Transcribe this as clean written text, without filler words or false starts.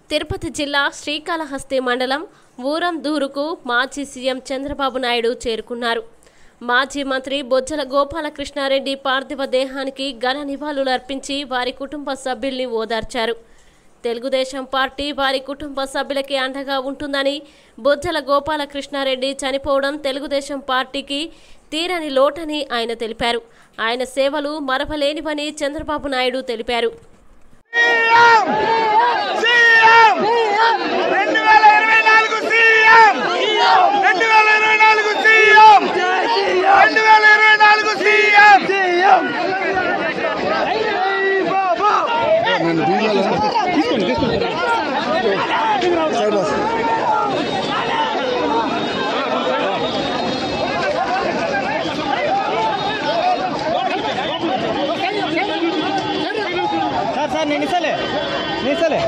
తిరుపతి జిల్లా శ్రీకాళహస్తి మండలం ఊరందూరుకు మాజీ సీఎం చంద్రబాబు నాయుడు చేరుకున్నారు. మాజీ మంత్రి బొజ్జల గోపాలకృష్ణారెడ్డి పార్థివ దేహానికి ఘన నివాళులు అర్పించి వారి కుటుంబ సభ్యుల్ని ఓదార్చారు. తెలుగుదేశం పార్టీ వారి కుటుంబ సభ్యులకి అండగా ఉంటుందని, బొజ్జల గోపాలకృష్ణారెడ్డి చనిపోవడం తెలుగుదేశం పార్టీకి తీరని లోటని ఆయన తెలిపారు. ఆయన సేవలు మరవలేనివని చంద్రబాబు నాయుడు తెలిపారు. సార్ నేను ఇస్తలే